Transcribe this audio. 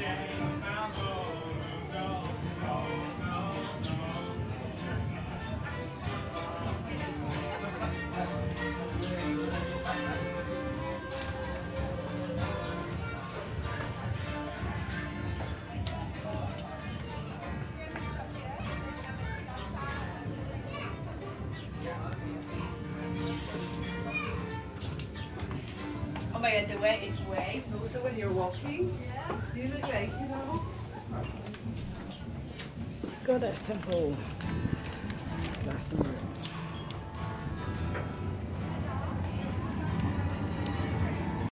Oh my god, the way it waves also when you're walking. Yeah. You look like, you know. Goddess Temple, Glastonbury.